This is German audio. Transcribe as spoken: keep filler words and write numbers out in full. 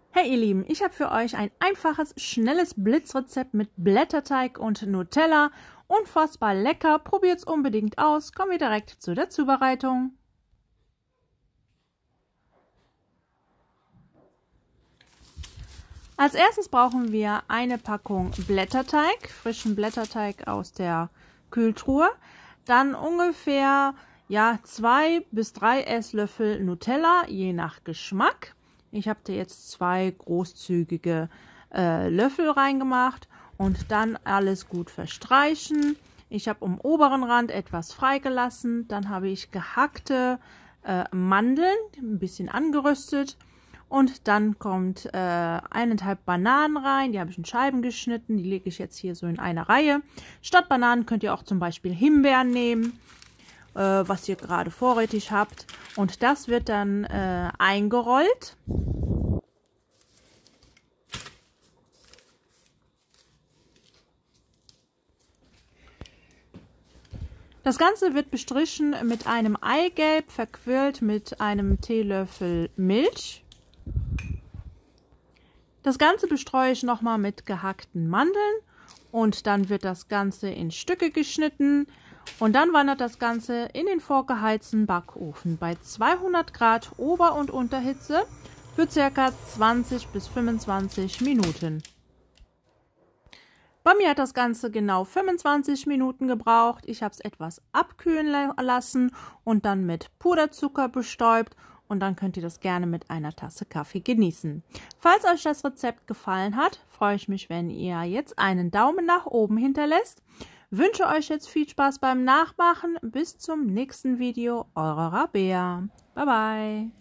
Hey ihr Lieben, ich habe für euch ein einfaches, schnelles Blitzrezept mit Blätterteig und Nutella. Unfassbar lecker, probiert's unbedingt aus. Kommen wir direkt zu der Zubereitung. Als erstes brauchen wir eine Packung Blätterteig, frischen Blätterteig aus der Kühltruhe. Dann ungefähr ja, zwei bis drei Esslöffel Nutella, je nach Geschmack. Ich habe da jetzt zwei großzügige äh, Löffel reingemacht und dann alles gut verstreichen. Ich habe am oberen Rand etwas freigelassen. Dann habe ich gehackte äh, Mandeln, ein bisschen angeröstet. Und dann kommt äh, eineinhalb Bananen rein. Die habe ich in Scheiben geschnitten. Die lege ich jetzt hier so in eine Reihe. Statt Bananen könnt ihr auch zum Beispiel Himbeeren nehmen, äh, was ihr gerade vorrätig habt. Und das wird dann äh, eingerollt. Das Ganze wird bestrichen mit einem Eigelb, verquirlt mit einem Teelöffel Milch. Das Ganze bestreue ich nochmal mit gehackten Mandeln und dann wird das Ganze in Stücke geschnitten und dann wandert das Ganze in den vorgeheizten Backofen bei zweihundert Grad Ober- und Unterhitze für ca. zwanzig bis fünfundzwanzig Minuten. Bei mir hat das Ganze genau fünfundzwanzig Minuten gebraucht. Ich habe es etwas abkühlen lassen und dann mit Puderzucker bestäubt. Und dann könnt ihr das gerne mit einer Tasse Kaffee genießen. Falls euch das Rezept gefallen hat, freue ich mich, wenn ihr jetzt einen Daumen nach oben hinterlässt. Wünsche euch jetzt viel Spaß beim Nachmachen. Bis zum nächsten Video. Eure Rabea. Bye bye.